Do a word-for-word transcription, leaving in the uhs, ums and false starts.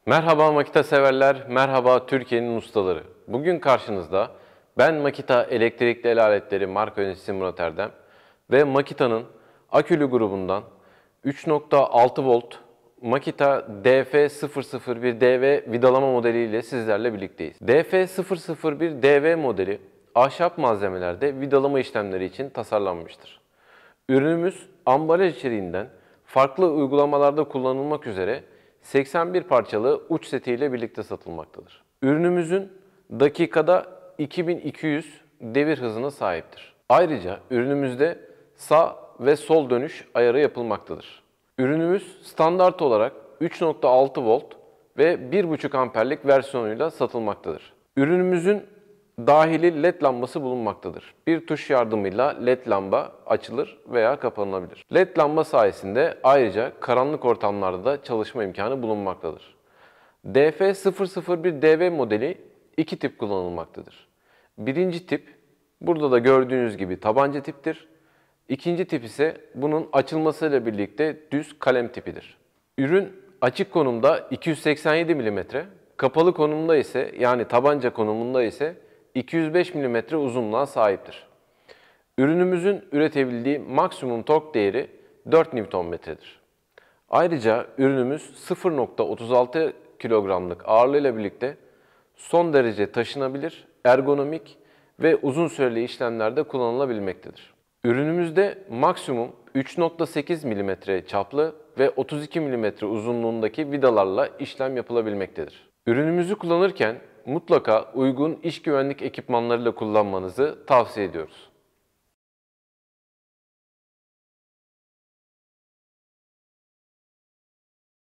Merhaba Makita severler, merhaba Türkiye'nin ustaları. Bugün karşınızda ben Makita elektrikli el aletleri marka yöneticisi Murat Erdem ve Makita'nın akülü grubundan üç nokta altı volt Makita D F sıfır sıfır bir D V vidalama modeliyle sizlerle birlikteyiz. D F sıfır sıfır bir D V modeli ahşap malzemelerde vidalama işlemleri için tasarlanmıştır. Ürünümüz ambalaj içeriğinden farklı uygulamalarda kullanılmak üzere seksen bir parçalı uç setiyle birlikte satılmaktadır. Ürünümüzün dakikada iki bin iki yüz devir hızına sahiptir. Ayrıca ürünümüzde sağ ve sol dönüş ayarı yapılmaktadır. Ürünümüz standart olarak üç nokta altı volt ve bir buçuk amperlik versiyonuyla satılmaktadır. Ürünümüzün dahili led lambası bulunmaktadır. Bir tuş yardımıyla led lamba açılır veya kapanabilir. led lamba sayesinde ayrıca karanlık ortamlarda da çalışma imkanı bulunmaktadır. D F sıfır sıfır bir D V modeli iki tip kullanılmaktadır. Birinci tip, burada da gördüğünüz gibi tabanca tiptir. İkinci tip ise bunun açılmasıyla birlikte düz kalem tipidir. Ürün açık konumda iki yüz seksen yedi milimetre, kapalı konumda ise yani tabanca konumunda ise iki yüz beş milimetre uzunluğa sahiptir. Ürünümüzün üretebildiği maksimum tork değeri dört Newton metre'dir. Ayrıca ürünümüz sıfır nokta otuz altı kilogramlık ağırlığıyla birlikte son derece taşınabilir, ergonomik ve uzun süreli işlemlerde kullanılabilmektedir. Ürünümüzde maksimum üç nokta sekiz milimetre çaplı ve otuz iki milimetre uzunluğundaki vidalarla işlem yapılabilmektedir. Ürünümüzü kullanırken mutlaka uygun iş güvenlik ekipmanlarıyla kullanmanızı tavsiye ediyoruz.